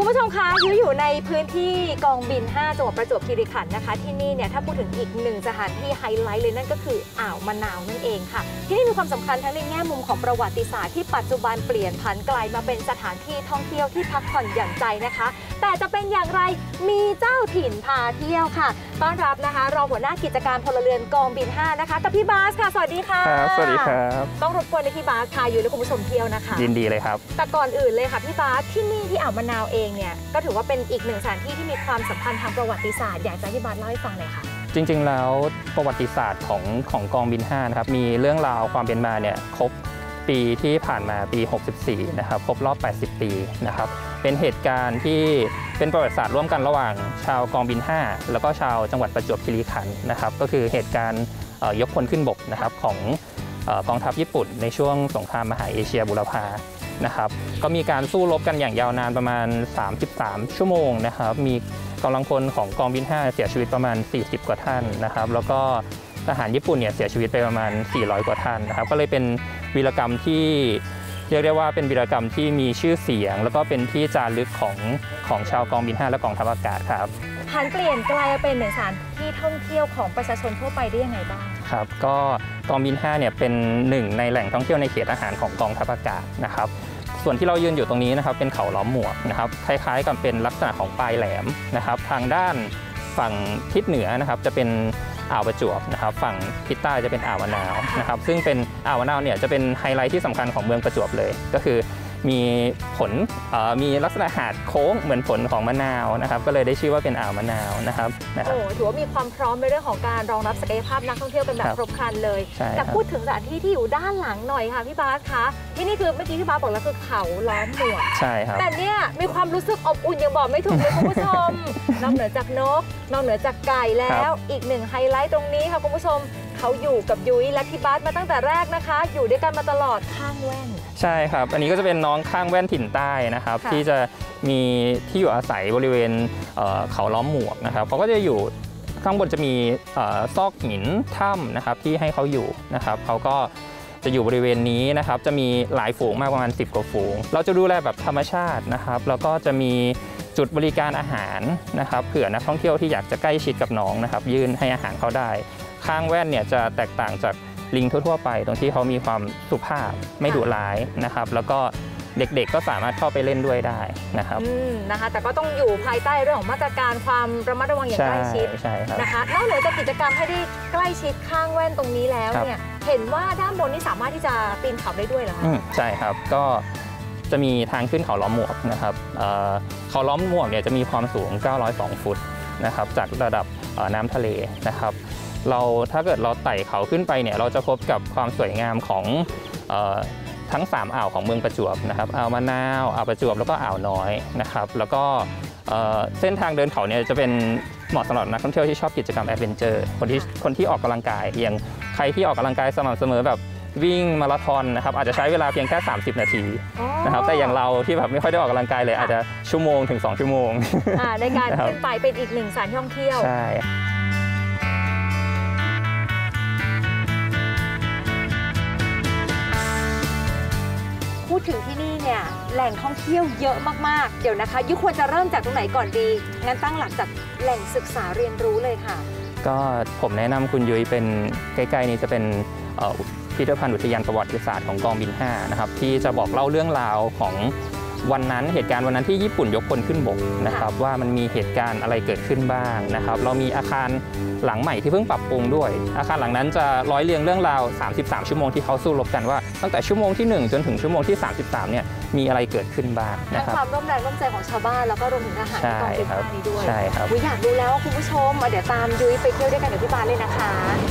ผู้ชมคะอยู่ในพื้นที่กองบิน 5 จังหวัดประจวบคีรีขันธ์นะคะที่นี่เนี่ยถ้าพูดถึงอีกหนึ่งสถานที่ไฮไลท์เลยนั่นก็คืออ่าวมะนาวนั่นเองค่ะที่นี่มีความสำคัญทั้งในแง่มุมของประวัติศาสตร์ที่ปัจจุบันเปลี่ยนผันกลายมาเป็นสถานที่ท่องเที่ยวที่พักผ่อนหย่อนใจนะคะแต่จะเป็นอย่างไรมีเจ้าถิ่นพาเที่ยวค่ะต้อนรับนะคะรองหัวหน้ากิจการพลเรือนกองบิน 5 นะคะกับพี่บาสค่ะสวัสดีค่ะครับสวัสดีครับต้องรบกวนในพี่บาสพาอยู่และคุณผู้ชมเที่ยวนะคะยินดีเลยครับแต่ก่อนอื่นเลยค่ะพี่บาสที่นี่ที่อ่าวมะนาวเองเนี่ยก็ถือว่าเป็นอีกหนึ่งสถานที่ที่มีความสัมพันธ์ทางประวัติศาสตร์อยากจะให้พี่บาสเล่าให้ฟังหน่อยค่ะจริงๆแล้วประวัติศาสตร์ของกองบิน 5 นะครับมีเรื่องราวความเป็นมาเนี่ยครบปีที่ผ่านมาปี 64 นะครับครบรอบ 80 ปีนะครับเป็นเหตุการณ์ที่เป็นประวัติศาสตร์ร่วมกันระหว่างชาวกองบิน 5 แล้วก็ชาวจังหวัดประจวบคีรีขันธ์นะครับก็คือเหตุการณ์ยกพลขึ้นบกนะครับของกองทัพญี่ปุ่นในช่วงสงครามมหาเอเชียบูรพานะครับก็มีการสู้รบกันอย่างยาวนานประมาณ33ชั่วโมงนะครับมีกำลังพลของกองบิน 5 เสียชีวิตประมาณ40กว่าท่านนะครับแล้วก็ทหารญี่ปุ่นเนี่ยเสียชีวิตไปประมาณ400กว่าท่านนะครับก็เลยเป็นวีรกรรมที่เรียกได้ว่าเป็นวีรกรรมที่มีชื่อเสียงแล้วก็เป็นที่จารึกของชาวกองบิน 5 และกองทัพอากาศครับผันเปลี่ยนกลายเป็นหนึ่งสถานที่ท่องเที่ยวของประชาชนทั่วไปได้ยังไงบ้างครับก็กองบิน 5 เนี่ยเป็นหนึ่งในแหล่งท่องเที่ยวในเขตอาหารของกองทัพอากาศนะครับส่วนที่เรายืนอยู่ตรงนี้นะครับเป็นเขาล้อมหมวกนะครับคล้ายๆกับเป็นลักษณะของปลายแหลมนะครับทางด้านฝั่งทิศเหนือนะครับจะเป็นอ่าวประจวบนะครับฝั่งทิศใต้จะเป็นอ่าวมะนาวนะครับซึ่งเป็นอ่าวมะนาวเนี่ยจะเป็นไฮไลท์ที่สำคัญของเมืองประจวบเลยก็คือมีมีลักษณะหาดโค้งเหมือนผลของมะนาวนะครับก็เลยได้ชื่อว่าเป็นอ่าวมะนาวนะครับโอ้ถือว่ามีความพร้อมในเรื่องของการรองรับศักยภาพนักท่องเที่ยวเป็นแบบครบครันเลยแต่พูดถึงสถานที่ที่อยู่ด้านหลังหน่อยค่ะพี่บาสคะที่นี่คือเมื่อกี้พี่บาสบอกแล้วคือเขาล้อมหมวกใช่ครับแต่เนี่ยมีความรู้สึกอบอุ่นยังบอกไม่ถูกเลยคุณผู้ชมนอกเหนือจากนกนอกเหนือจากไก่แล้วอีกหนึ่งไฮไลท์ตรงนี้ค่ะคุณผู้ชมเขาอยู่กับยุ้ยและพี่บาสมาตั้งแต่แรกนะคะอยู่ด้วยกันมาตลอดข้างแว่นใช่ครับอันนี้ก็จะเป็นน้องข้างแว่นถิ่นใต้นะครับที่จะมีที่อยู่อาศัยบริเวณเขาล้อมหมวกนะครับเขาก็จะอยู่ข้างบนจะมีซอกหินถ้ำนะครับที่ให้เขาอยู่นะครับเขาก็จะอยู่บริเวณนี้นะครับจะมีหลายฝูงมากประมาณ10กว่าฝูงเราจะดูแลแบบธรรมชาตินะครับแล้วก็จะมีจุดบริการอาหารนะครับเผื่อนักท่องเที่ยวที่อยากจะใกล้ชิดกับน้องนะครับยื่นให้อาหารเขาได้ข้างแว่นเนี่ยจะแตกต่างจากลิงทั่วๆไปตรงที่เขามีความสุภาพไม่ดุร้ายนะครับแล้วก็เด็กๆก็สามารถเข้าไปเล่นด้วยได้นะครับนะคะแต่ก็ต้องอยู่ภายใต้เรื่องของมาตรการความระมัดระวังอย่างใกล้ชิดนะคะนอกเหนือจากกิจกรรมให้ได้ใกล้ชิดข้างแว่นตรงนี้แล้วเนี่ยเห็นว่าด้านบนนี่สามารถที่จะปีนเขาได้ด้วยเหรอคะใช่ครับก็จะมีทางขึ้นเขาล้อมหมวกนะครับเขาล้อมหมวกเนี่ยจะมีความสูง902ฟุตนะครับจากระดับน้ำทะเลนะครับถ้าเกิดเราไต่เขาขึ้นไปเนี่ยเราจะพบกับความสวยงามของทั้ง3อ่าวของเมืองประจวบนะครับอ่าวมะนาวอ่าวประจวบแล้วก็อ่าวน้อยนะครับแล้วก็เส้นทางเดินเขาเนี่ยจะเป็นเหมาะสำหรับนักท่องเที่ยวที่ชอบกิจกรรมแอดเวนเจอร์คนที่ออกกำลังกายอย่างใครที่ออกกำลังกายสม่ำเสมอแบบวิ่งมาราธอนนะครับอาจจะใช้เวลาเพียงแค่30นาทีนะครับแต่อย่างเราที่แบบไม่ค่อยได้ออกกำลังกายเลยอาจจะชั่วโมงถึง2ชั่วโมงในการขึ้นไปเป็นอีกหนึ่งสถานที่ท่องเที่ยวใช่พูดถึงที่นี่เนี่ยแหล่งท่องเที่ยวเยอะมากๆเดี๋ยวนะคะยุควรจะเริ่มจากตรงไหนก่อนดีงั้นตั้งหลักจากแหล่งศึกษาเรียนรู้เลยค่ะก็ผมแนะนำคุณยุ้ยเป็นใกล้ๆนี้จะเป็นพิพิธภัณฑ์อุทยานประวัติศาสตร์ของกองบิน 5 นะครับที่จะบอกเล่าเรื่องราวของวันนั้นเหตุการณ์วันนั้นที่ญี่ปุ่นยกพลขึ้นบกนะครับว่ามันมีเหตุการณ์อะไรเกิดขึ้นบ้างนะครับเรามีอาคารหลังใหม่ที่เพิ่งปรับปรุงด้วยอาคารหลังนั้นจะร้อยเรียงเรื่องราว33ชั่วโมงที่เขาสู้รบกันว่าตั้งแต่ชั่วโมงที่1จนถึงชั่วโมงที่33เนี่ยมีอะไรเกิดขึ้นบ้างนะครับความร่วมแรงร่วมใจของชาวบ้านแล้วก็รวมถึงทหารที่กองบิน 5 นี้ด้วยใช่ครับอยากดูแล้วคุณผู้ชมเดี๋ยวตามยุ้ยไปเที่ยวด้วยกันกับพี่บาสเลยนะคะ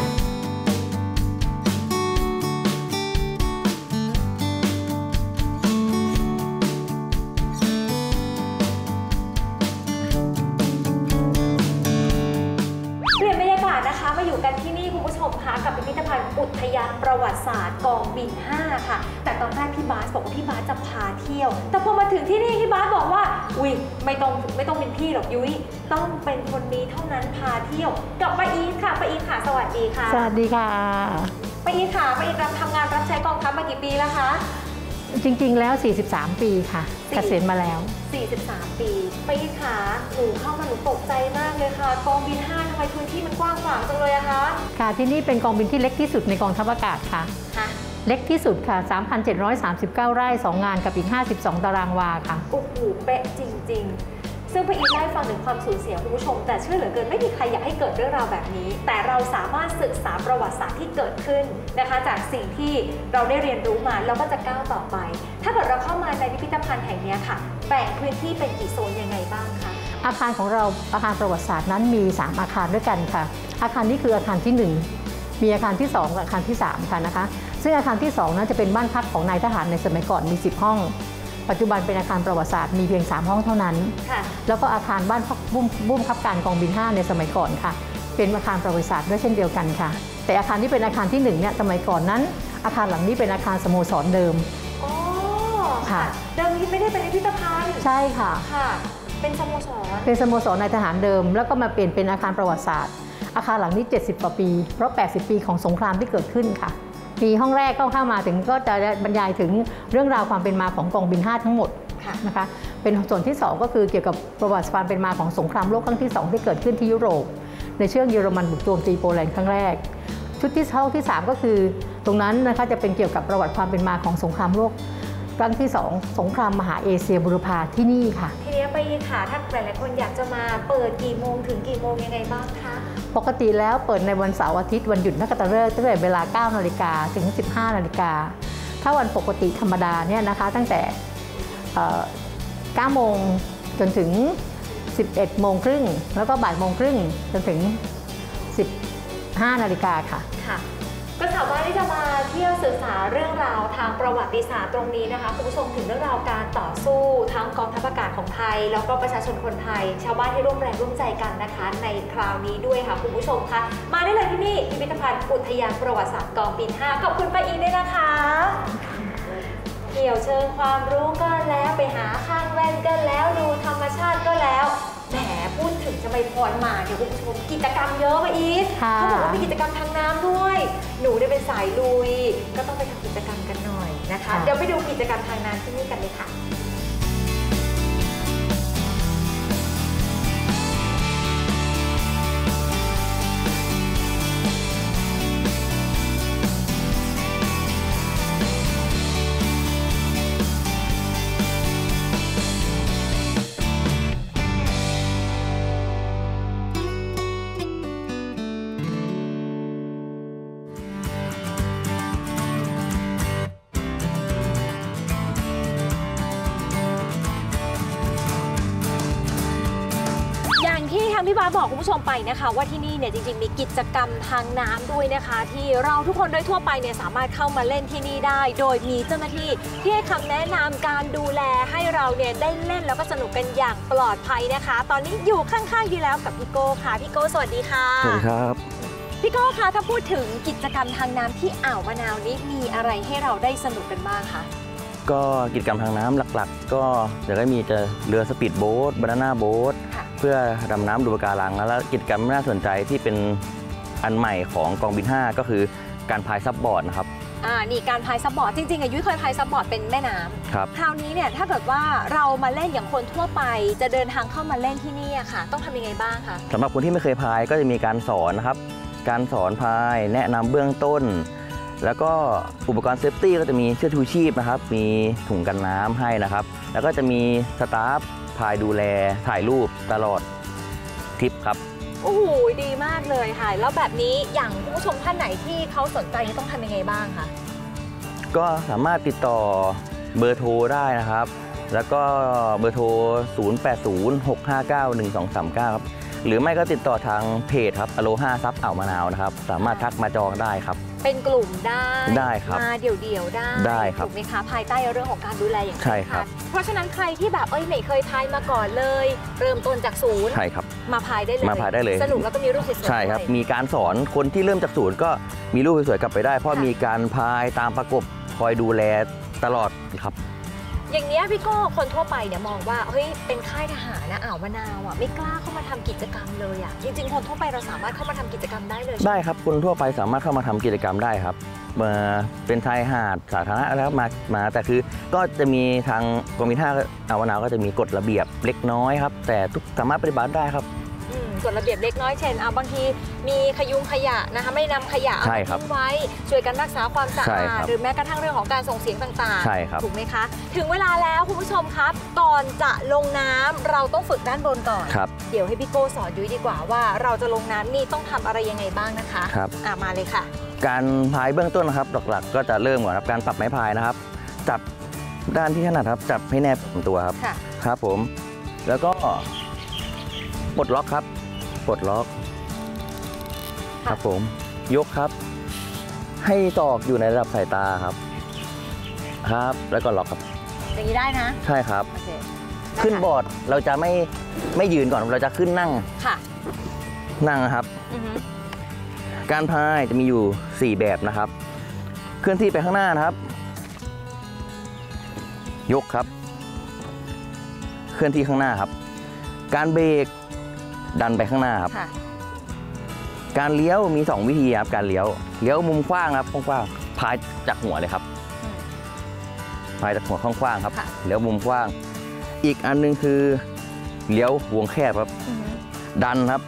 มาอยู่กันที่นี่คุณผู้ชมคะกับพิพิธภัณฑ์อุทยานประวัติศาสตร์กองบิน 5 ค่ะแต่ตอนแรกพี่บาสบอกว่าพี่บาสจะพาเที่ยวแต่พอมาถึงที่นี่พี่บาสบอกว่าอุ๊ยไม่ต้องเป็นพี่หรอกยุ้ยต้องเป็นคนนี้เท่านั้นพาเที่ยวกับป้าอีทค่ะป้าอีทค่ะสวัสดีค่ะสวัสดีค่ะป้าอีทค่ะป้าอีททำงานรับใช้กองทัพมากี่ปีแล้วคะจริงๆ แล้ว 43 ปีค่ะเกษียณมาแล้ว 43 ปีปีขาหนูเข้ามาหนูตกใจมากเลยค่ะกองบิน 5ทำไมพื้นที่มันกว้างขวางจังเลยอะคะค่ะที่นี่เป็นกองบินที่เล็กที่สุดในกองทัพอากาศค่ะเล็กที่สุดค่ะ 3,739 ไร่ 2 งานกับอีก 52 ตารางวาค่ะโอ้โหเป๊ะจริงๆซึ่งพี่อีทได้ฟังถึงความสูญเสียคุณผู้ชมแต่เชื่อเหลือเกินไม่มีใครอยากให้เกิดเรื่องราวแบบนี้แต่เราสามารถศึกษาประวัติศาสตร์ที่เกิดขึ้นนะคะจากสิ่งที่เราได้เรียนรู้มาแล้วก็จะก้าวต่อไปถ้าเกิดเราเข้ามาในพิพิธภัณฑ์แห่งนี้ค่ะแบ่งพื้นที่เป็นกี่โซนยังไงบ้างคะอาคารของเราอาคารประวัติศาสตร์นั้นมี3อาคารด้วยกันค่ะอาคารนี้คืออาคารที่1มีอาคารที่2กับอาคารที่3ค่ะนะคะซึ่งอาคารที่2นั้นจะเป็นบ้านพักของนายทหารในสมัยก่อนมี10ห้องปัจจุบันเป็นอาคารประวัติศาสตร์มีเพียง3ห้องเท่านั้นแล้วก็อาคารบ้านพักบุ้มคับการกองบิน 5ในสมัยก่อนค่ะเป็นอาคารประวัติศาสตร์ด้วยเช่นเดียวกันค่ะแต่อาคารที่เป็นอาคารที่1เนี่ยสมัยก่อนนั้นอาคารหลังนี้เป็นอาคารสโมสรเดิมอ๋อค่ะเดิมนี้ไม่ได้เป็นพิพิธภัณฑ์ใช่ค่ะเป็นสโมสรนายทหารเดิมแล้วก็มาเปลี่ยนเป็นอาคารประวัติศาสตร์อาคารหลังนี้70 กว่าปีเพราะ80 ปีของสงครามที่เกิดขึ้นค่ะปีห้องแรกเข้ามาถึงก็จะบรรยายถึงเรื่องราวความเป็นมาของกองบิน 5ทั้งหมดนะคะเป็นส่วนที่2ก็คือเกี่ยวกับประวัติความเป็นมาของสงครามโลกครั้งที่2ที่เกิดขึ้นที่ยุโรปในช่วงเยอรมันบุกโจมตีโปแลนด์ครั้งแรกชุดที่3ก็คือตรงนั้นนะคะจะเป็นเกี่ยวกับประวัติความเป็นมาของสงครามโลกครั้งที่2สงครามมหาเอเชียบุรพาที่นี่ค่ะทีนี้ไปค่ะถ้าหลายๆคนอยากจะมาเปิดกี่โมงถึงกี่โมงยังไงบ้างคะปกติแล้วเปิดในวันเสาร์อาทิตย์วันหยุดนักขัตฤกษ์ตั้งแต่เวลา 9 นาฬิกาถึง 15 นาฬิกาถ้าวันปกติธรรมดาเนี่ยนะคะตั้งแต่ 9 โมงจนถึง 11 โมงครึ่งแล้วก็บ่ายโมงครึ่งจนถึง 15 นาฬิกาค่ะก็สามารถที่จะมาเที่ยวศึกษาเรื่องราวทางประวัติศาสตร์ตรงนี้นะคะคุณผู้ชมถึงเรื่องราวการต่อสู้ทั้งกองทัพอากาศของไทยแล้วก็ประชาชนคนไทยชาวบ้านที่ร่วมแรงร่วมใจกันนะคะในคราวนี้ด้วยค่ะคุณผู้ชมคะมาได้เลยที่นี่พิพิธภัณฑ์อุทยานประวัติศาสตร์กองบิน 5ขอบคุณป้าอิงด้วยนะคะเที่ยวเชิงความรู้ก็แล้วไปหาข้างแว่นก็แล้วดูธรรมชาติก็แล้วแหมพูดถึงจะไปพรมาเนี่ยคุณผู้ชมกิจกรรมเยอะมาอีกเขาบอกว่ามีกิจกรรมทางน้ำด้วยหนูได้เป็นสายลุยก็ต้องไปทำกิจกรรมกันหน่อยนะคะเดี๋ยวไปดูกิจกรรมทางน้ำที่นี่กันเลยค่ะพี่บาบอกคุณผู้ชมไปนะคะว่าที่นี่เนี่ยจริงๆมีกิจกรรมทางน้ำด้วยนะคะที่เราทุกคนโดยทั่วไปเนี่ยสามารถเข้ามาเล่นที่นี่ได้โดยมีเจ้าหน้าที่ที่ให้คำแนะนำการดูแลให้เราเนี่ยได้เล่นแล้วก็สนุกกันอย่างปลอดภัยนะคะตอนนี้อยู่ข้างๆอยู่แล้วกับพี่โก้ค่ะพี่โก้สวัสดีค่ะสวัสดีครับพี่โก้คะถ้าพูดถึงกิจกรรมทางน้ำที่อ่าวมะนาวนี้มีอะไรให้เราได้สนุกกันบ้างคะก็กิจกรรมทางน้ำหลักๆก็จะได้มีเรือสปีดโบ๊ทบานาน่าโบ๊ทเพื่อดำน้ำดูปะการังแล้วกิจกรรมน่าสนใจที่เป็นอันใหม่ของกองบิน 5ก็คือการพายซับบอร์ดนะครับนี่การพายซับบอร์ดจริงๆยุ้ยเคยพายซับบอร์ดเป็นแม่น้ำครับคราวนี้เนี่ยถ้าเกิดว่าเรามาเล่นอย่างคนทั่วไปจะเดินทางเข้ามาเล่นที่นี่ค่ะต้องทำยังไงบ้างคะสำหรับคนที่ไม่เคยพายก็จะมีการสอนนะครับการสอนพายแนะนำเบื้องต้นแล้วก็อุปกรณ์เซฟตี้ก็จะมีเสื้อชูชีพนะครับมีถุงกันน้ำให้นะครับแล้วก็จะมีสตาฟพายดูแลถ่ายรูปตลอดทริปครับโอ้โหดีมากเลยค่ะแล้วแบบนี้อย่างผู้ชมท่านไหนที่เขาสนใจต้องทำยังไงบ้างคะก็สามารถติดต่อเบอร์โทรได้นะครับแล้วก็เบอร์โทร 0806591239 ครับหรือไม่ก็ติดต่อทางเพจครับอโลฮาซับอ่าวมะนาวนะครับสามารถทักมาจองได้ครับเป็นกลุ่มได้ครับมาเดี่ยวๆได้ครับถูกไหมคะภายใต้เรื่องของการดูแลอย่างใช่ครับเพราะฉะนั้นใครที่แบบไม่เคยพายมาก่อนเลยเริ่มต้นจากศูนย์ใช่ครับมาพายได้เลยสนุกแล้วก็มีรูปสวยๆใช่ครับมีการสอนคนที่เริ่มจากศูนย์ก็มีรูปสวยๆกลับไปได้เพราะมีการพายตามประกบคอยดูแลตลอดครับอย่างนี้พี่โก้คนทั่วไปเนี่ยมองว่าเฮ้ยเป็นค่ายทหารนะอ่าวมะนาวไม่กล้าเข้ามาทำกิจกรรมเลยจริงๆคนทั่วไปเราสามารถเข้ามาทำกิจกรรมได้เลยได้ครับคนทั่วไปสามารถเข้ามาทำกิจกรรมได้ครับเป็นชายหาดสาธารณะแล้วมาแต่คือก็จะมีทางกรมท่าอ่าวมะนาวก็จะมีกฎระเบียบเล็กน้อยครับแต่ทุกสามารถปฏิบัติได้ครับกฎระเบียบเล็กน้อยเช่นบางทีมีขยุงขยะนะคะไม่นำขยะเอามาทิ้งไว้ช่วยกันรักษาความสะอาดหรือแม้กระทั่งเรื่องของการส่งเสียงต่างๆถูกไหมคะถึงเวลาแล้วคุณผู้ชมครับก่อนจะลงน้ำเราต้องฝึกด้านบนก่อนเดี๋ยวให้พี่โก้สอนยุ้ยดีกว่าว่าเราจะลงน้ำนี่ต้องทำอะไรยังไงบ้างนะคะมาเลยค่ะการพายเบื้องต้นนะครับหลักๆก็จะเริ่มก่อนครับการปรับไม้พายนะครับจับด้านที่ถนัดครับจับให้แนบตัวครับครับผมแล้วก็ปลดล็อกครับปลดล็อกครับผมยกครับให้ตอกอยู่ในระดับสายตาครับแล้วก็ล็อกครับอย่างนี้ได้นะใช่ครับขึ้นบอร์ดเราจะไม่ยืนก่อนเราจะขึ้นนั่งนั่งครับการพายจะมีอยู่4แบบนะครับเคลื่อนที่ไปข้างหน้านะครับยกครับเคลื่อนที่ข้างหน้าครับการเบรกดันไปข้างหน้าครับการเลี้ยวมี2วิธีครับการเลี้ยวมุมกว้างครับกว้างพายจากหัวเลยครับพายจากหัวกว้างครับเลี้ยวมุมกว้างอีกอันนึงคือเลี้ยววงแคบครับดันครับ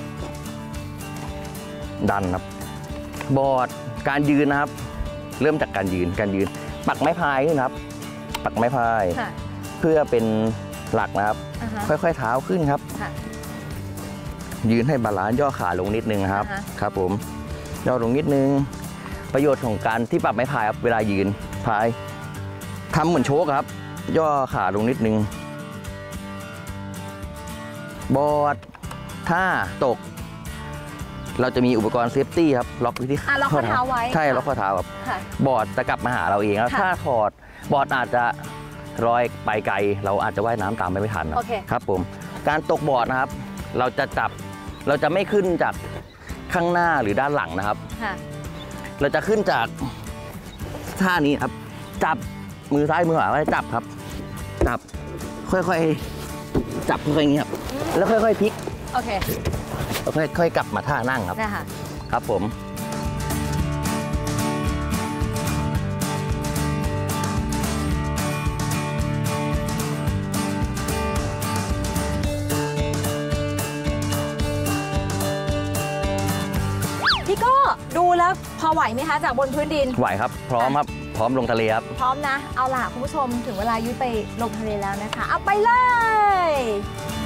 บอร์ดการยืนนะครับเริ่มจากการยืนปักไม้พายขึ้นครับปักไม้พายเพื่อเป็นหลักนะครับค่อยๆเท้าขึ้นครับยืนให้บาลานซ์ย่อขาลงนิดนึงครับผมย่อลงนิดนึงประโยชน์ของการที่ปรับไม้พายครับเวลายืนพายทำเหมือนโชกครับย่อขาลงนิดนึงบอร์ดถ้าตกเราจะมีอุปกรณ์เซฟตี้ครับล็อกที่ล็อกข้อเท้าไว้ใช่ล็อกข้อเท้าครับบอร์ดจะกลับมาหาเราเองแล้วถ้าถอดบอร์ดอาจจะลอยไปไกลเราอาจจะว่ายน้ำตามไปไม่ทันครับผมการตกบอร์ดนะครับเราจะไม่ขึ้นจากข้างหน้าหรือด้านหลังนะครับเราจะขึ้นจากท่านี้ครับจับมือซ้ายมือขวาไว้จับครับจับค่อยๆจับค่อยๆอย่างนี้ครับแล้วค่อยๆพลิกค่อยๆกลับมาท่านั่งครับครับผมพี่โก้ดูแล้วพอไหวไหมคะจากบนพื้นดินไหวครับพร้อมครับพร้อมลงทะเลครับพร้อมนะเอาล่ะคุณผู้ชมถึงเวลายุ้ยไปลงทะเลแล้วนะคะเอาไปเลย